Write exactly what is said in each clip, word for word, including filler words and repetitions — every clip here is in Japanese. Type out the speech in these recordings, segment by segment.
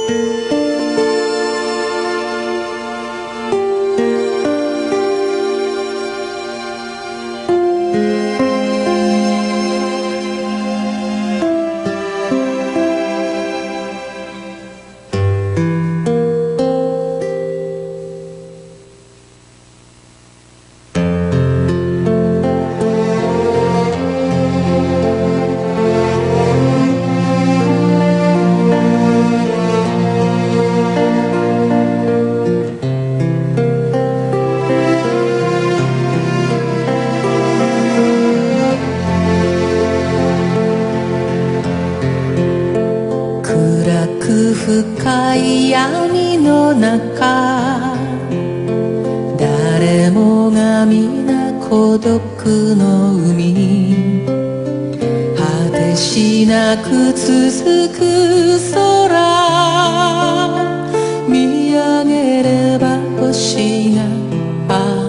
深い闇の中、誰もが皆孤独の海、果てしなく続く空、見上げれば星があ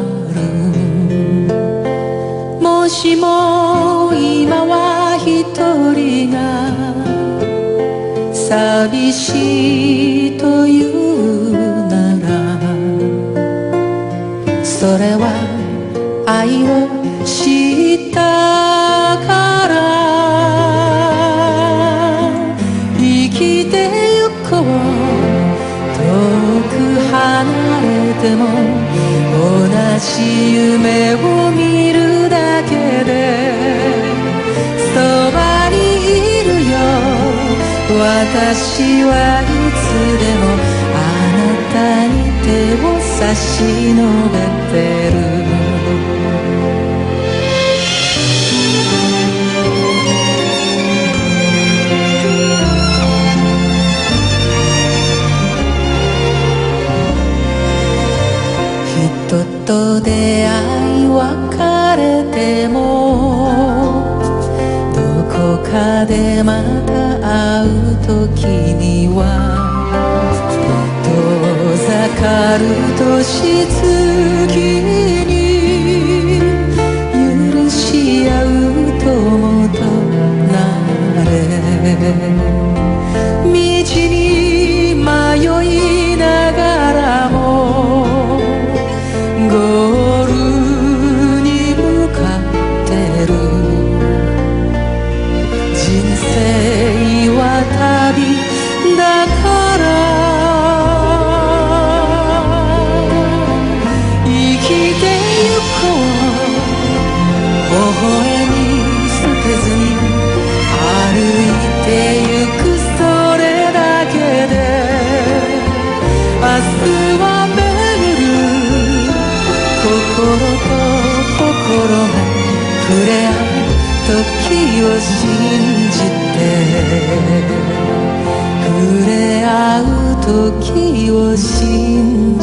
る。もしも今は一人が寂しいというなら、それは愛を知ったから。生きてゆこう、遠く離れても同じ夢を見るだけでそばにいるよ。私はいつでもあなたに手を差し伸べてる。人と出会い別れてもどこかでまた会う時には遠ざかる年月に許し合う友となれ。道に迷いながらもゴールに向かってる。人生は旅だから生きてゆこう。微笑み捨てずに歩いてゆく、それだけで明日は巡る。心と心が触れ合う時を信じて、触れ合う時を信じて